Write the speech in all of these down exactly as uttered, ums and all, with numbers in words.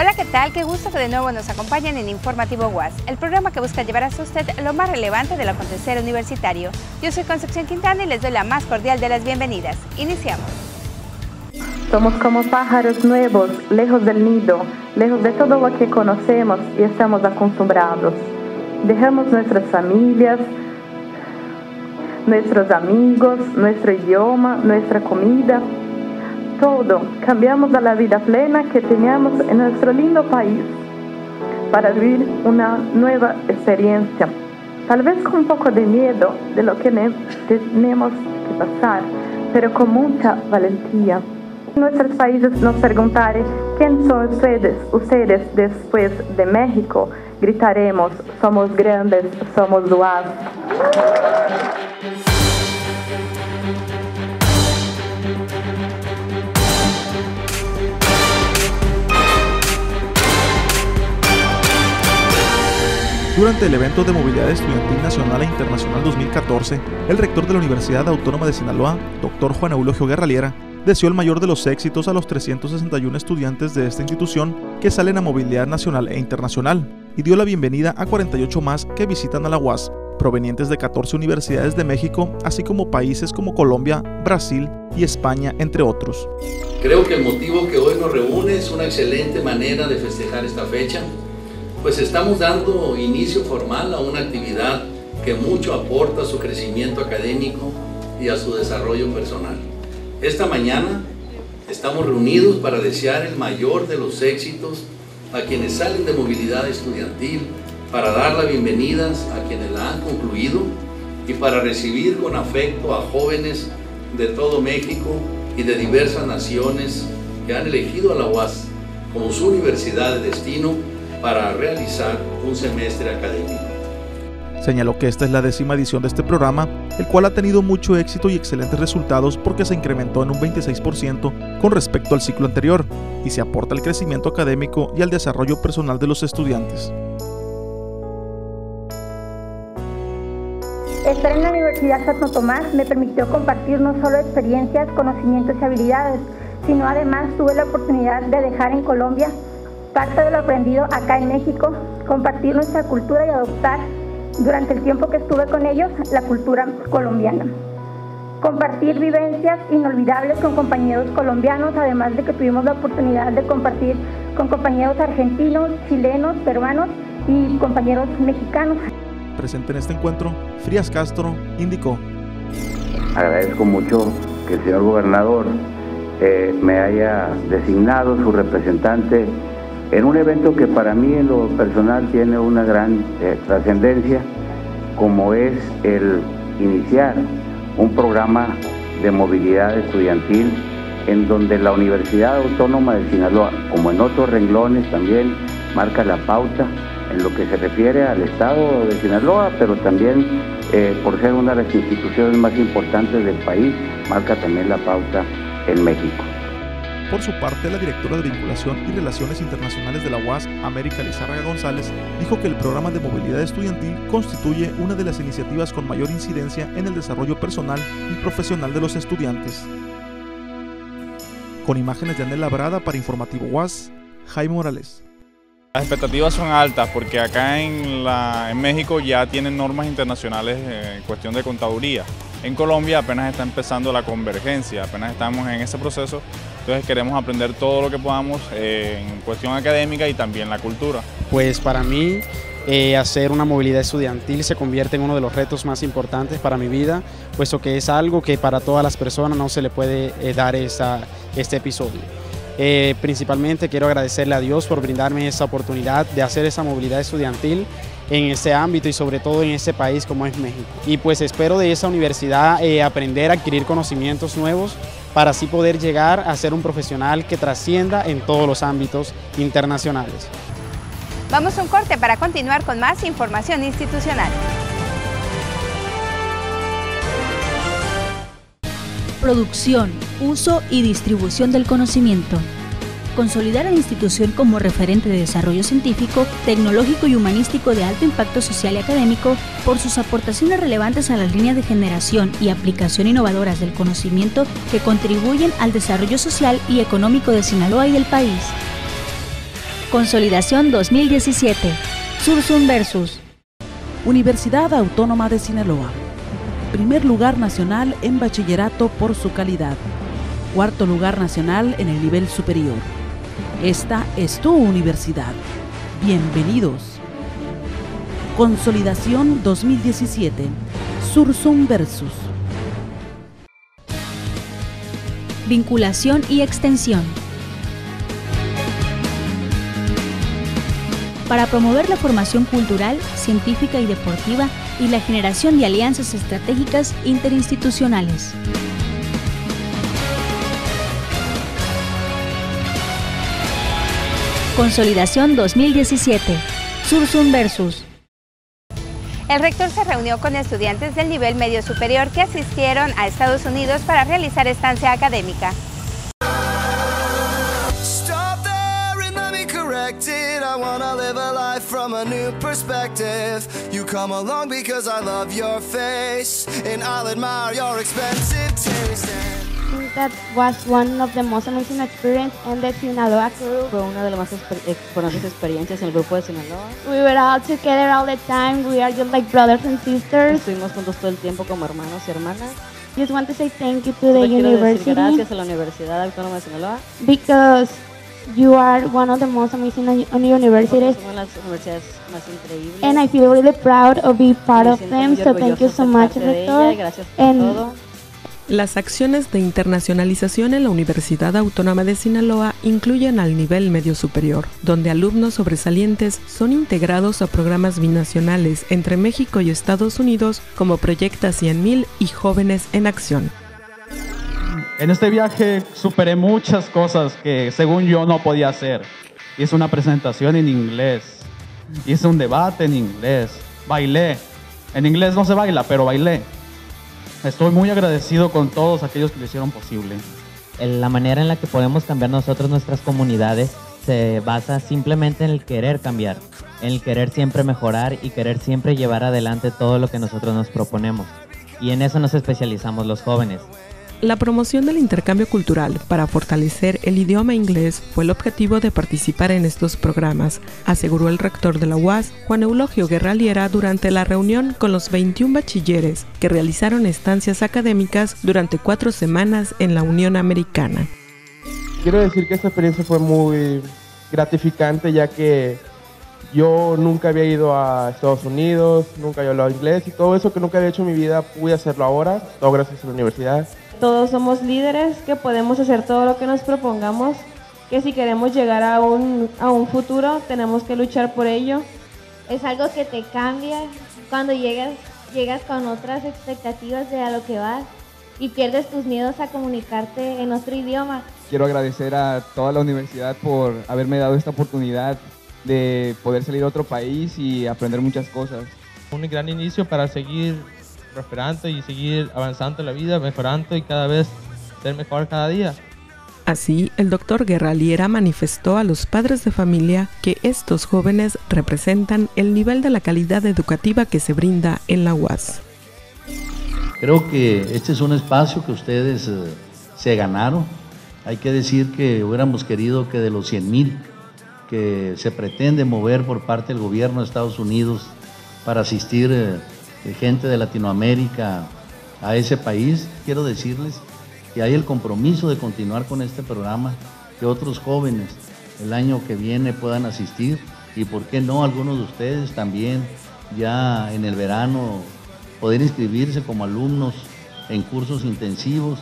Hola, ¿qué tal? Qué gusto que de nuevo nos acompañen en Informativo U A S, el programa que busca llevar hasta usted lo más relevante del acontecer universitario. Yo soy Concepción Quintana y les doy la más cordial de las bienvenidas. Iniciamos. Somos como pájaros nuevos, lejos del nido, lejos de todo lo que conocemos y estamos acostumbrados. Dejamos nuestras familias, nuestros amigos, nuestro idioma, nuestra comida, todo. Cambiamos a la vida plena que teníamos en nuestro lindo país para vivir una nueva experiencia, tal vez con un poco de miedo de lo que tenemos que pasar, pero con mucha valentía. Nuestros países nos preguntarán quién son ustedes, ustedes después de México, gritaremos, somos grandes, somos U A S. Durante el evento de Movilidad Estudiantil Nacional e Internacional dos mil catorce, el rector de la Universidad Autónoma de Sinaloa, doctor Juan Eulogio Guerra-Liera, deseó el mayor de los éxitos a los trescientos sesenta y uno estudiantes de esta institución que salen a movilidad nacional e internacional y dio la bienvenida a cuarenta y ocho más que visitan a la U A S, provenientes de catorce universidades de México, así como países como Colombia, Brasil y España, entre otros. Creo que el motivo que hoy nos reúne es una excelente manera de festejar esta fecha, pues estamos dando inicio formal a una actividad que mucho aporta a su crecimiento académico y a su desarrollo personal. Esta mañana estamos reunidos para desear el mayor de los éxitos a quienes salen de movilidad estudiantil, para dar las bienvenidas a quienes la han concluido y para recibir con afecto a jóvenes de todo México y de diversas naciones que han elegido a la U A S como su universidad de destino para realizar un semestre académico. Señaló que esta es la décima edición de este programa, el cual ha tenido mucho éxito y excelentes resultados porque se incrementó en un veintiséis por ciento con respecto al ciclo anterior y se aporta al crecimiento académico y al desarrollo personal de los estudiantes. Estar en la Universidad Santo Tomás me permitió compartir no solo experiencias, conocimientos y habilidades, sino además tuve la oportunidad de dejar en Colombia parte de lo aprendido acá en México, compartir nuestra cultura y adoptar, durante el tiempo que estuve con ellos, la cultura colombiana. Compartir vivencias inolvidables con compañeros colombianos, además de que tuvimos la oportunidad de compartir con compañeros argentinos, chilenos, peruanos y compañeros mexicanos. Presente en este encuentro, Frías Castro indicó: agradezco mucho que el señor gobernador eh, me haya designado su representante en un evento que para mí en lo personal tiene una gran eh, trascendencia, como es el iniciar un programa de movilidad estudiantil en donde la Universidad Autónoma de Sinaloa, como en otros renglones también, marca la pauta en lo que se refiere al estado de Sinaloa, pero también eh, por ser una de las instituciones más importantes del país, marca también la pauta en México. Por su parte, la directora de Vinculación y Relaciones Internacionales de la U A S, América Lizárraga González, dijo que el programa de movilidad estudiantil constituye una de las iniciativas con mayor incidencia en el desarrollo personal y profesional de los estudiantes. Con imágenes de Anel Labrada para Informativo U A S, Jaime Morales. Las expectativas son altas porque acá en, la, en México ya tienen normas internacionales en cuestión de contaduría. En Colombia apenas está empezando la convergencia, apenas estamos en ese proceso, entonces queremos aprender todo lo que podamos eh, en cuestión académica y también la cultura. Pues para mí eh, hacer una movilidad estudiantil se convierte en uno de los retos más importantes para mi vida, puesto que es algo que para todas las personas no se le puede eh, dar esa, este episodio. Eh, principalmente quiero agradecerle a Dios por brindarme esa oportunidad de hacer esa movilidad estudiantil en ese ámbito y sobre todo en ese país como es México. Y pues espero de esa universidad eh, aprender a adquirir conocimientos nuevos para así poder llegar a ser un profesional que trascienda en todos los ámbitos internacionales. Vamos a un corte para continuar con más información institucional. Producción, uso y distribución del conocimiento. Consolidar a la institución como referente de desarrollo científico, tecnológico y humanístico de alto impacto social y académico por sus aportaciones relevantes a las líneas de generación y aplicación innovadoras del conocimiento que contribuyen al desarrollo social y económico de Sinaloa y el país. Consolidación dos mil diecisiete. Sursum Versus. Universidad Autónoma de Sinaloa. Primer lugar nacional en bachillerato por su calidad. Cuarto lugar nacional en el nivel superior. Esta es tu universidad. Bienvenidos. Consolidación dos mil diecisiete. Sursum Versus. Vinculación y extensión. Para promover la formación cultural, científica y deportiva y la generación de alianzas estratégicas interinstitucionales. Consolidación dos mil diecisiete. Sursum Versus. El rector se reunió con estudiantes del nivel medio superior que asistieron a Estados Unidos para realizar estancia académica. I wanna live a life from a new perspective. You come along because I love your face, and I'll admire your expensive taste. I think that was one of the most amazing experiences in the Sinaloa crew. Fue una de las más excelentes experiencias en el grupo de Sinaloa. We were all together all the time. We are just like brothers and sisters. Estuvimos juntos todo el tiempo como hermanos y hermanas. Just want to say thank you to the Quiero university. Decir gracias a la Universidad Autónoma de Sinaloa. Because you are one of the most amazing universities. Somos las universidades más increíbles. And I feel really proud of being part of them. So thank you so much, Rector. Gracias por and todo. Las acciones de internacionalización en la Universidad Autónoma de Sinaloa incluyen al nivel medio superior, donde alumnos sobresalientes son integrados a programas binacionales entre México y Estados Unidos como Proyecta cien mil y Jóvenes en Acción. En este viaje superé muchas cosas que según yo no podía hacer. Hice una presentación en inglés, hice un debate en inglés, bailé. En inglés no se baila, pero bailé. Estoy muy agradecido con todos aquellos que lo hicieron posible. La manera en la que podemos cambiar nosotros nuestras comunidades se basa simplemente en el querer cambiar, en el querer siempre mejorar y querer siempre llevar adelante todo lo que nosotros nos proponemos. Y en eso nos especializamos los jóvenes. La promoción del intercambio cultural para fortalecer el idioma inglés fue el objetivo de participar en estos programas, aseguró el rector de la U A S, Juan Eulogio Guerra Liera, durante la reunión con los veintiún bachilleres que realizaron estancias académicas durante cuatro semanas en la Unión Americana. Quiero decir que esta experiencia fue muy gratificante, ya que yo nunca había ido a Estados Unidos, nunca había hablado inglés, y todo eso que nunca había hecho en mi vida pude hacerlo ahora, todo gracias a la universidad. Todos somos líderes que podemos hacer todo lo que nos propongamos, que si queremos llegar a un, a un futuro tenemos que luchar por ello. Es algo que te cambia cuando llegas, llegas con otras expectativas de a lo que vas y pierdes tus miedos a comunicarte en otro idioma. Quiero agradecer a toda la universidad por haberme dado esta oportunidad de poder salir a otro país y aprender muchas cosas. Un gran inicio para seguir prosperando y seguir avanzando en la vida, mejorando y cada vez ser mejor cada día. Así, el doctor Guerra Liera manifestó a los padres de familia que estos jóvenes representan el nivel de la calidad educativa que se brinda en la U A S. Creo que este es un espacio que ustedes eh, se ganaron. Hay que decir que hubiéramos querido que de los cien mil que se pretende mover por parte del gobierno de Estados Unidos para asistir eh, gente de Latinoamérica a ese país, quiero decirles que hay el compromiso de continuar con este programa, que otros jóvenes el año que viene puedan asistir y por qué no algunos de ustedes también ya en el verano poder inscribirse como alumnos en cursos intensivos.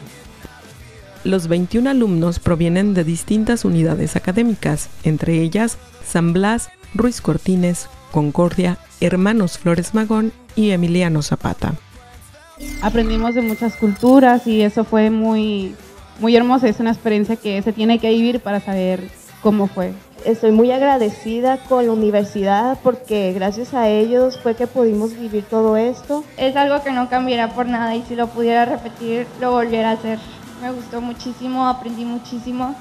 Los veintiún alumnos provienen de distintas unidades académicas, entre ellas San Blas, Ruiz Cortines, Concordia, Hermanos Flores Magón y Emiliano Zapata. Aprendimos de muchas culturas y eso fue muy, muy hermoso. Es una experiencia que se tiene que vivir para saber cómo fue. Estoy muy agradecida con la universidad porque gracias a ellos fue que pudimos vivir todo esto. Es algo que no cambiaría por nada y si lo pudiera repetir, lo volviera a hacer. Me gustó muchísimo, aprendí muchísimo.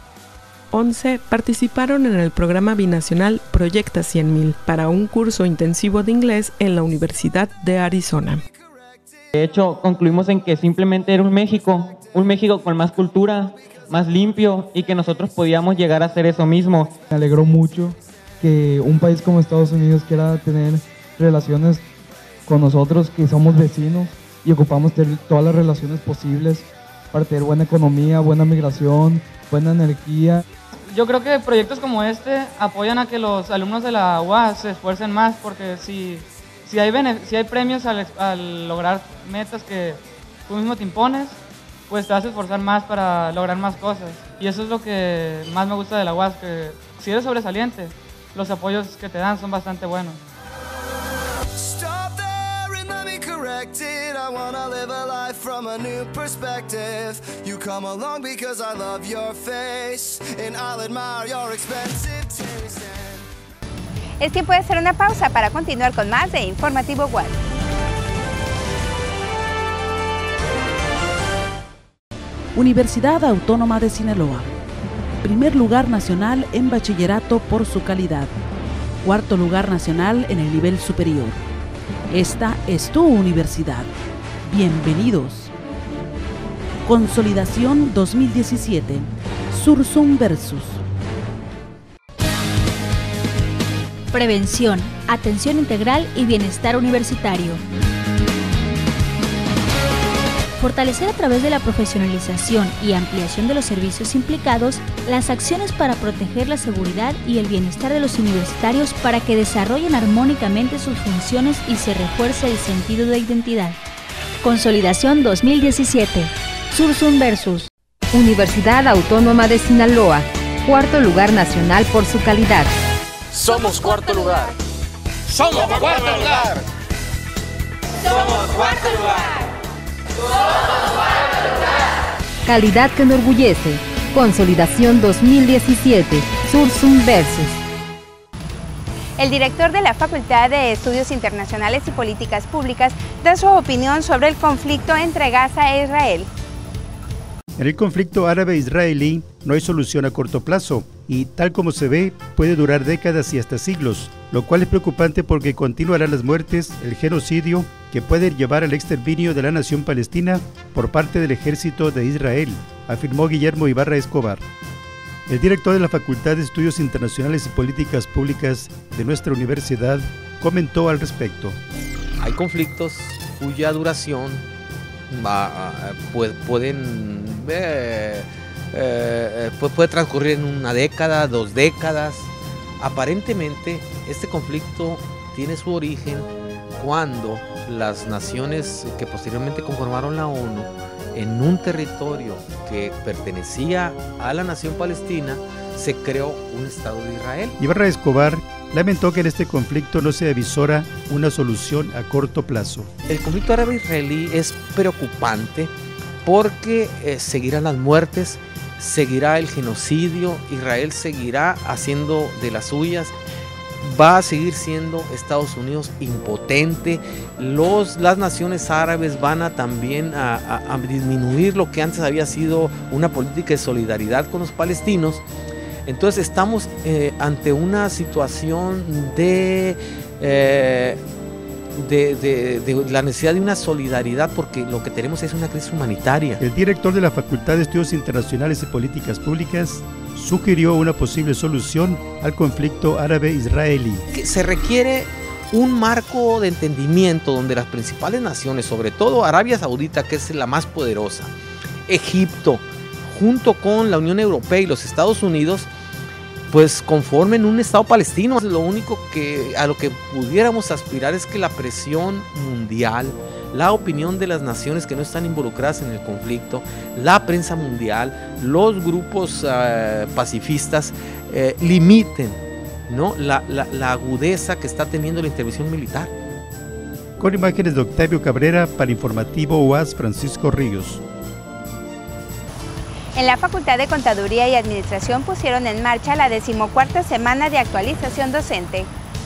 once participaron en el programa binacional Proyecta cien mil para un curso intensivo de inglés en la Universidad de Arizona. De hecho, concluimos en que simplemente era un México un México con más cultura, más limpio, y que nosotros podíamos llegar a hacer eso mismo. Me alegró mucho que un país como Estados Unidos quiera tener relaciones con nosotros, que somos vecinos y ocupamos tener todas las relaciones posibles para tener buena economía, buena migración, buena energía. Yo creo que proyectos como este apoyan a que los alumnos de la U A S se esfuercen más, porque si, si, hay, si hay premios al, al lograr metas que tú mismo te impones, pues te vas a esforzar más para lograr más cosas. Y eso es lo que más me gusta de la U A S, que si eres sobresaliente, los apoyos que te dan son bastante buenos. I wanna live a life from a new perspective. You come along because I love your face, and I'll admire your expensive taste. Es tiempo de hacer una pausa para continuar con más de Informativo U A S. Universidad Autónoma de Sinaloa. Primer lugar nacional en bachillerato por su calidad. Cuarto lugar nacional en el nivel superior. Esta es tu universidad. Bienvenidos. Consolidación dos mil diecisiete. Sursum Versus. Prevención, atención integral y bienestar universitario. Fortalecer a través de la profesionalización y ampliación de los servicios implicados las acciones para proteger la seguridad y el bienestar de los universitarios para que desarrollen armónicamente sus funciones y se refuerce el sentido de identidad. Consolidación dos mil diecisiete. Sursum Versus. Universidad Autónoma de Sinaloa. Cuarto lugar nacional por su calidad. Somos cuarto lugar. Somos cuarto lugar. Somos cuarto lugar. Calidad que enorgullece. Consolidación dos mil diecisiete. Sursum Versus. El director de la Facultad de Estudios Internacionales y Políticas Públicas da su opinión sobre el conflicto entre Gaza e Israel. En el conflicto árabe-israelí no hay solución a corto plazo y, tal como se ve, puede durar décadas y hasta siglos, lo cual es preocupante porque continuarán las muertes, el genocidio, que puede llevar al exterminio de la nación palestina por parte del ejército de Israel, afirmó Guillermo Ibarra Escobar. El director de la Facultad de Estudios Internacionales y Políticas Públicas de nuestra universidad comentó al respecto. Hay conflictos cuya duración va, puede, pueden, eh, eh, puede transcurrir en una década, dos décadas. Aparentemente, este conflicto tiene su origen cuando las naciones que posteriormente conformaron la ONU, en un territorio que pertenecía a la nación palestina, se creó un Estado de Israel. Ibarra Escobar lamentó que en este conflicto no se avisora una solución a corto plazo. El conflicto árabe-israelí es preocupante porque eh, seguirán las muertes, seguirá el genocidio, Israel seguirá haciendo de las suyas, va a seguir siendo Estados Unidos impotente, los, las naciones árabes van a también a, a, a disminuir lo que antes había sido una política de solidaridad con los palestinos. Entonces estamos eh, ante una situación de, eh, de, de, de la necesidad de una solidaridad, porque lo que tenemos es una crisis humanitaria. El director de la Facultad de Estudios Internacionales y Políticas Públicas sugirió una posible solución al conflicto árabe-israelí. Se requiere un marco de entendimiento donde las principales naciones, sobre todo Arabia Saudita, que es la más poderosa, Egipto, junto con la Unión Europea y los Estados Unidos, pues conformen un Estado palestino. Lo único que a lo que pudiéramos aspirar es que la presión mundial, la opinión de las naciones que no están involucradas en el conflicto, la prensa mundial, los grupos uh, pacifistas eh, limiten, ¿no? la, la, la agudeza que está teniendo la intervención militar. Con imágenes de Octavio Cabrera para Informativo U A S Francisco Ríos. En la Facultad de Contaduría y Administración pusieron en marcha la decimocuarta semana de actualización docente.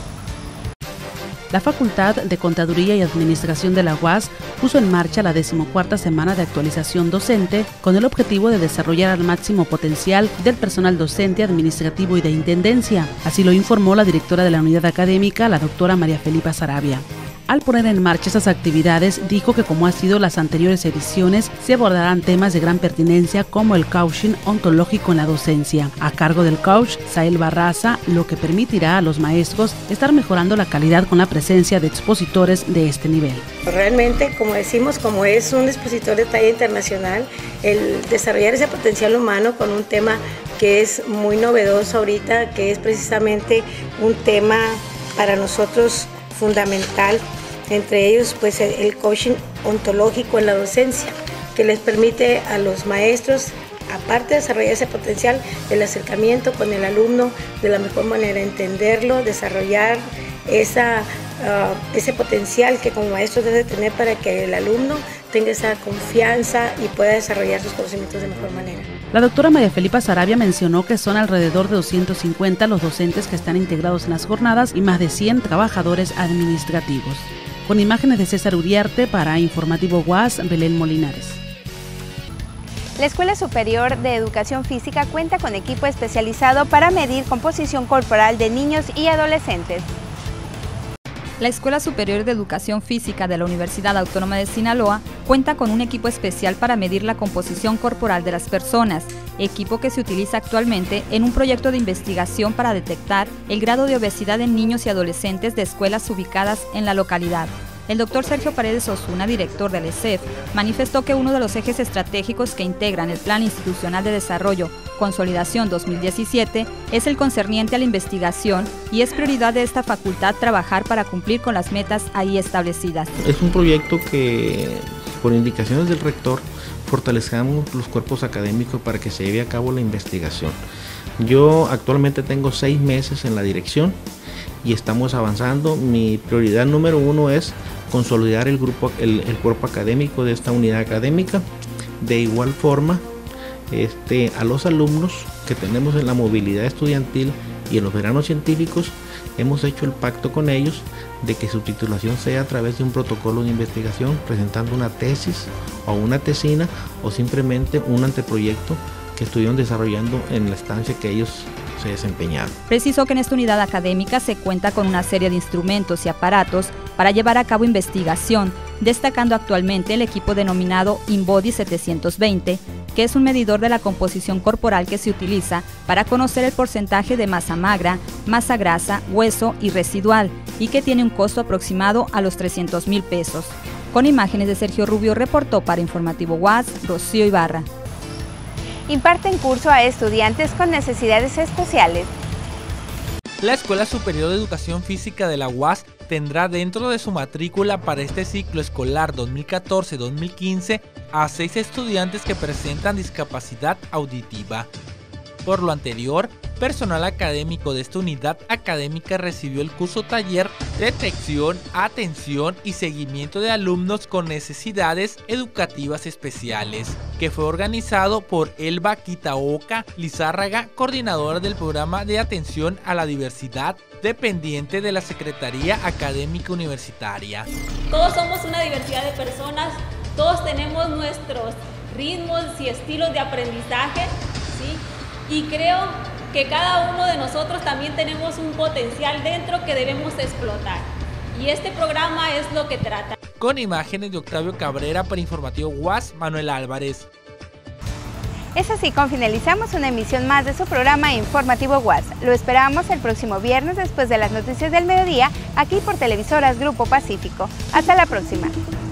La Facultad de Contaduría y Administración de la U A S puso en marcha la decimocuarta semana de actualización docente con el objetivo de desarrollar al máximo potencial del personal docente, administrativo y de intendencia. Así lo informó la directora de la unidad académica, la doctora María Felipa Sarabia. Al poner en marcha esas actividades, dijo que como ha sido las anteriores ediciones, se abordarán temas de gran pertinencia como el coaching ontológico en la docencia, a cargo del coach Sael Barraza, lo que permitirá a los maestros estar mejorando la calidad con la presencia de expositores de este nivel. Realmente, como decimos, como es un expositor de talla internacional, el desarrollar ese potencial humano con un tema que es muy novedoso ahorita, que es precisamente un tema para nosotros fundamental, entre ellos pues el coaching ontológico en la docencia, que les permite a los maestros, aparte de desarrollar ese potencial, el acercamiento con el alumno de la mejor manera, entenderlo, desarrollar esa, uh, ese potencial que como maestro debe tener para que el alumno tenga esa confianza y pueda desarrollar sus conocimientos de mejor manera. La doctora María Felipa Sarabia mencionó que son alrededor de doscientos cincuenta los docentes que están integrados en las jornadas y más de cien trabajadores administrativos. Con imágenes de César Uriarte para Informativo U A S, Belén Molinares. La Escuela Superior de Educación Física cuenta con equipo especializado para medir composición corporal de niños y adolescentes. La Escuela Superior de Educación Física de la Universidad Autónoma de Sinaloa cuenta con un equipo especial para medir la composición corporal de las personas, equipo que se utiliza actualmente en un proyecto de investigación para detectar el grado de obesidad en niños y adolescentes de escuelas ubicadas en la localidad. El doctor Sergio Paredes Osuna, director del E S E F, manifestó que uno de los ejes estratégicos que integran el Plan Institucional de Desarrollo Consolidación dos mil diecisiete es el concerniente a la investigación y es prioridad de esta facultad trabajar para cumplir con las metas ahí establecidas. Es un proyecto que, por indicaciones del rector, fortalezcamos los cuerpos académicos para que se lleve a cabo la investigación. Yo actualmente tengo seis meses en la dirección y estamos avanzando. Mi prioridad número uno es consolidar el grupo, el, el cuerpo académico de esta unidad académica. De igual forma, este, a los alumnos que tenemos en la movilidad estudiantil y en los veranos científicos, hemos hecho el pacto con ellos de que su titulación sea a través de un protocolo de investigación, presentando una tesis o una tesina o simplemente un anteproyecto que estuvieron desarrollando en la estancia que ellos se desempeñaron. Precisó que en esta unidad académica se cuenta con una serie de instrumentos y aparatos para llevar a cabo investigación, destacando actualmente el equipo denominado InBody setecientos veinte, que es un medidor de la composición corporal que se utiliza para conocer el porcentaje de masa magra, masa grasa, hueso y residual, y que tiene un costo aproximado a los trescientos mil pesos. Con imágenes de Sergio Rubio, reportó para Informativo U A S, Rocío Ibarra. Imparten curso a estudiantes con necesidades especiales. La Escuela Superior de Educación Física de la U A S tendrá dentro de su matrícula para este ciclo escolar dos mil catorce dos mil quince a seis estudiantes que presentan discapacidad auditiva. Por lo anterior, personal académico de esta unidad académica recibió el curso taller Detección, Atención y Seguimiento de Alumnos con Necesidades Educativas Especiales, que fue organizado por Elba Quitaoca Lizárraga, coordinadora del programa de atención a la diversidad, dependiente de la Secretaría Académica Universitaria. Todos somos una diversidad de personas, todos tenemos nuestros ritmos y estilos de aprendizaje, ¿sí? Y creo que cada uno de nosotros también tenemos un potencial dentro que debemos explotar. Y este programa es lo que trata. Con imágenes de Octavio Cabrera para Informativo U A S, Manuel Álvarez. Es así como finalizamos una emisión más de su programa Informativo U A S. Lo esperamos el próximo viernes después de las noticias del mediodía, aquí por Televisoras Grupo Pacífico. Hasta la próxima.